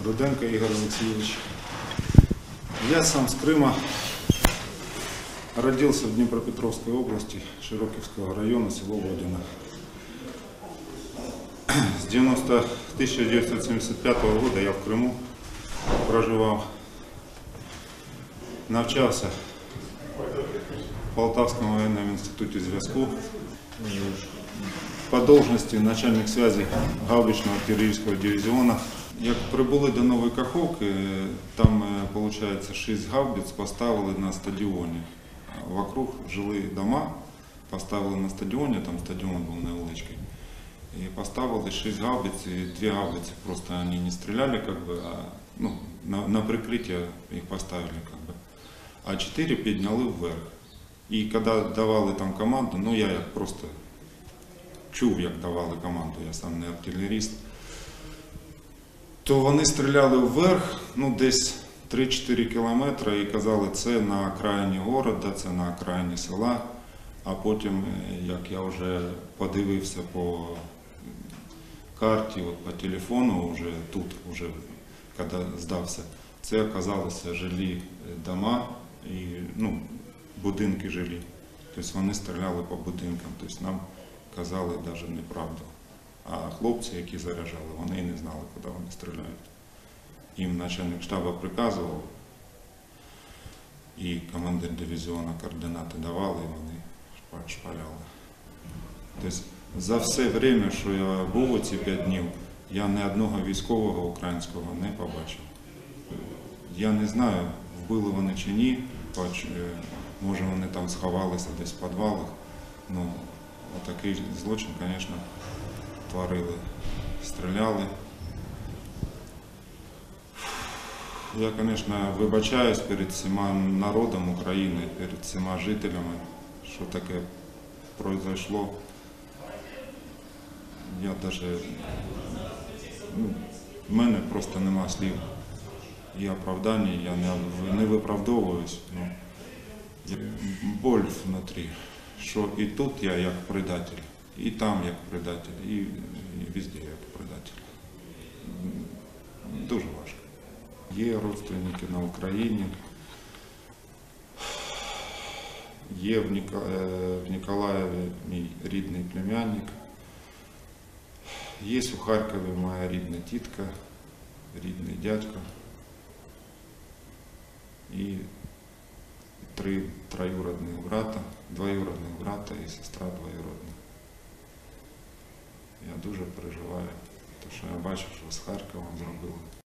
Руденко Игорь Алексеевич. Я сам с Крыма, родился в Днепропетровской области, Широківського района, село Водино. С 1975 года я в Криму проживав, навчався в Полтавском военном институте зв'язку, по должности начальник связи гаубичного артиллерийского дивизиона. Як прибули до Нової Каховки, там, виходить, 6 гаубиць поставили на стадіоні. Вокруг жили дома, поставили на стадіоні, там стадіон був невеличкий. И поставили 6 гаубиц, и 2 гаубицы просто они не стреляли, как бы, на прикрытие их поставили, как бы, а 4 підняли вверх. І коли давали там команду, я просто чув, як давали команду, я сам не артилеріст, то вони стріляли вверх, десь 3-4 кілометри і казали, це на окраїні міста, це на окраїні села. А потім, як я вже подивився по карті, по телефону, вже тут, коли здався, це оказалося жилі дома і будинки жилі. Тобто вони стріляли по будинкам, тобто нам казали навіть неправду. А хлопці, які заряджали, вони і не знали, куди вони стріляють. Їм начальник штабу приказував, і командир дивізіону координати давали, і вони шпаляли. Тобто за все время, що я був оці 5 днів, я ні одного військового українського не побачив. Я не знаю, вбили вони чи ні, може вони там сховалися десь в підвалах. Отакий злочин, звісно, творили, стріляли. Я, звісно, вибачаюсь перед всіма народом України, перед всіма жителями, що таке пройшло. Я навіть, в мене просто нема слів і оправдання, я не виправдовуюсь. Боль внутрі, що і тут я як предатель, і там як предатель, і везде як предатель. Дуже важко. Є родственники на Україні, є в Ніколаєві мій рідний племянник, є у Харкові моя рідна тітка, рідний дядько і 3 троюродних брата, 2-юродних брата і сестра двоюродна. Я дуже переживаю, тому що я бачив, що з Харковом зробили.